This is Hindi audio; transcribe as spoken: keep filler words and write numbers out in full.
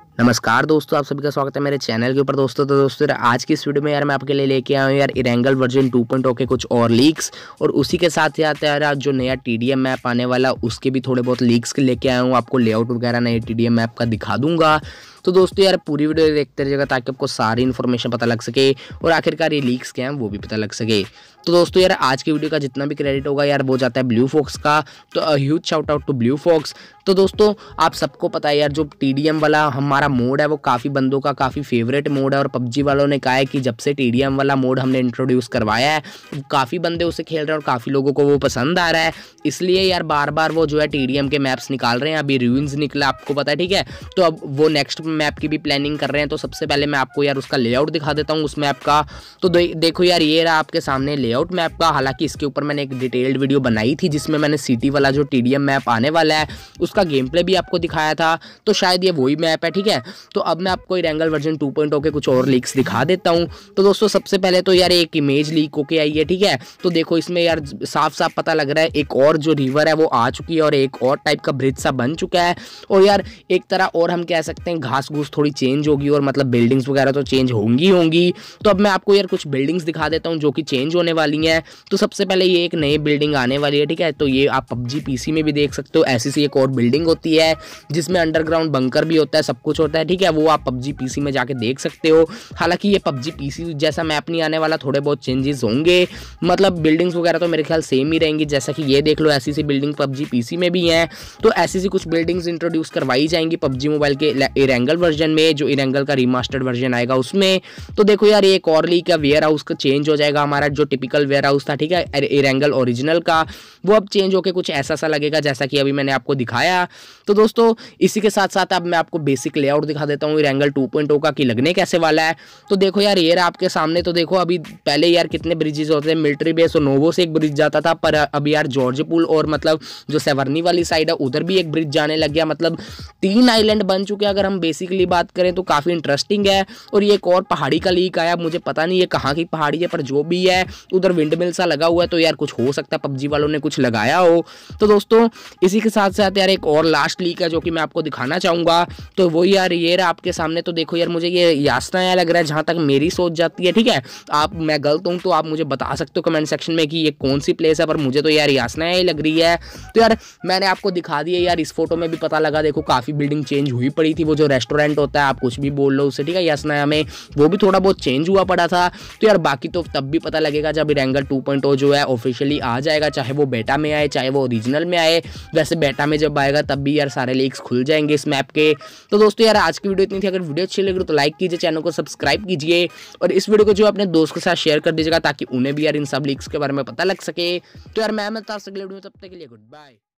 नमस्कार दोस्तों, आप सभी का स्वागत है मेरे चैनल के ऊपर। दोस्तों तो दोस्तों यार आज की इस वीडियो में यार मैं आपके लिए लेके आया हूँ यार Erangel version two point O के कुछ और लीक्स, और उसी के साथ साथ यार आज जो नया टीडीएम मैप आने वाला उसके भी थोड़े बहुत लीक्स लेके आया हूँ। आपको लेआउट वगैरह नए टीडीएम मैप का दिखा दूंगा। तो दोस्तों यार पूरी वीडियो देखते रहिएगा ताकि आपको सारी इन्फॉर्मेशन पता लग सके और आखिरकार ये लीक्स क्या हैं वो भी पता लग सके। तो दोस्तों यार आज की वीडियो का जितना भी क्रेडिट होगा यार वो जाता है ब्लू फॉक्स का, तो huge shout out to Blue Fox. तो दोस्तों आप सबको पता है यार जो टीडीएम वाला हमारा मोड है वो काफ़ी बंदों का काफ़ी फेवरेट मोड है, और पबजी वालों ने कहा है कि जब से टीडीएम वाला मोड हमने इंट्रोड्यूस करवाया है काफ़ी बंदे उसे खेल रहे हैं और काफ़ी लोगों को वो पसंद आ रहा है। इसलिए यार बार बार वो जो है टीडीएम के मैप्स निकाल रहे हैं। अभी रूइंस निकला आपको पता है, ठीक है, तो अब वो नेक्स्ट मैप की भी प्लानिंग कर रहे हैं। तो सबसे पहले मैं आपको यार उसका लेआउट दिखा देता हूँ उस मैप का। तो दे, देखो यार ये रहा आपके सामने लेआउट मैप का। हालांकि इसके ऊपर मैंने एक डिटेल्ड वीडियो बनाई थी जिसमें मैंने सिटी वाला जो टीडीएम मैप आने वाला है उसका गेम प्ले भी आपको दिखाया था, तो शायद ये वही मैप है, ठीक है। तो अब मैं आपको Erangel version two point O के कुछ और लीक्स दिखा देता हूँ। तो दोस्तों सबसे पहले तो यार एक इमेज लीक होके आई है, ठीक है। तो देखो इसमें यार साफ साफ पता लग रहा है एक और जो रिवर है वो आ चुकी है और एक और टाइप का ब्रिज सा बन चुका है। और यार एक तरह और हम कह सकते हैं घास घूस थोड़ी चेंज होगी और मतलब बिल्डिंग्स वगैरह तो चेंज होंगी होंगी तो अब मैं आपको यार कुछ बिल्डिंग्स दिखा देता हूँ जो कि चेंज होने वाली हैं। तो सबसे पहले ये एक नई बिल्डिंग आने वाली है, ठीक है। तो ये आप पबजी पीसी में भी देख सकते हो, ऐसी सी एक और बिल्डिंग होती है जिसमें अंडरग्राउंड बंकर भी होता है, सब कुछ होता है, ठीक है। वो आप पबजी पीसी में जाके देख सकते हो। हालांकि ये पबजी पीसी जैसा मैप नहीं आने वाला, थोड़े बहुत चेंजेस होंगे, मतलब बिल्डिंग्स वगैरह तो मेरे ख्याल सेम ही रहेंगी। जैसा कि ये देख लो ऐसी सी बिल्डिंग पबजी पीसी में भी है, तो ऐसी सी कुछ बिल्डिंग्स इंट्रोड्यूस करवाई जाएंगी पबजी मोबाइल के इरेंगल वर्जन में, जो इरेंगल का रिमास्टर्ड वर्जन आएगा उसमें। तो देखो यार एक और लीक है, वेयर हाउस का चेंज हो जाएगा। हमारा जो टिपिकल वेयर हाउस था, ठीक है, इरेंगल ओरिजिनल का, वो अब चेंज होकर कुछ ऐसा सा लगेगा जैसा कि अभी मैंने आपको दिखाया। तो दोस्तों इसी के साथ साथ अब मैं आपको बेसिक लेआउट दिखा देता हूँ इरेंगल टू पॉइंट ओ का कि लगने कैसे वाला है। तो देखो यार ये रहा आपके सामने। तो देखो अभी पहले यार कितने ब्रिजेस होते थे, मिलिट्री बेस और नोवो से एक ब्रिज जाता था, पर अभी यार जॉर्ज पुल और मतलब जो सेवर्नी वाली साइड है उधर भी एक ब्रिज जाने लग गया। मतलब तीन आइलैंड बन चुके हैं अगर हम बेसिकली बात करें तो काफ़ी इंटरेस्टिंग है। और ये एक और पहाड़ी का लीक आया, मुझे पता नहीं ये कहाँ की पहाड़ी है, पर जो भी है उधर विंड मिल सा लगा हुआ है, तो यार कुछ हो सकता है पबजी वालों ने कुछ लगाया हो। तो दोस्तों इसी के साथ साथ यार एक और लास्ट लीक है जो कि मैं आपको दिखाना चाहूँगा। तो वो यार ये रहा आपके सामने। तो देखो यार मुझे ये यासना लग रहा है जहाँ तक मेरी सोच जाती है, ठीक है। आप मैं गलत हूँ तो आप मुझे बता सकते हो कमेंट सेक्शन में कि ये कौन सी प्लेस है, पर मुझे तो यार यासना ही लग रही है। तो यार मैंने आपको दिखा दिया यार, इस फोटो में भी पता लगा, देखो काफ़ी बिल्डिंग चेंज हुई पड़ी थी। वो जो रेस्टोरेंट होता है आप कुछ भी बोल लो उससे, ठीक है, यासना में वो भी थोड़ा बहुत चेंज हुआ पड़ा था। तो यार बाकी तो तब भी पता लगेगा जब इरेंगल टू पॉइंट ओ जो है ऑफिशियली आ जाएगा, चाहे वो बेटा में आए चाहे वो ओरिजिनल में आए। वैसे बेटा में जब आएगा तब भी यार सारे लीक्स खुल जाएंगे इस मैप के। तो दोस्तों यार आज की वीडियो इतनी थी। अगर वीडियो अच्छी लगी तो लाइक कीजिए, चैनल को सब्सक्राइब कीजिए और इस वीडियो को जो अपने दोस्त के साथ शेयर कर दीजिएगा ताकि उन्हें भी यार इन सब लीक्स के बारे में पता लग सके। तो यार मैं मिलता हूं अगले वीडियो में, तब तक के लिए गुड बाय।